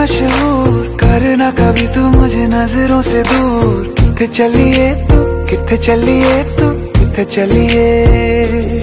मशहूर, करना कभी तू मुझे नजरों से दूर। किथे चलिए तू, किथे चलिए तू, किथे चलिए।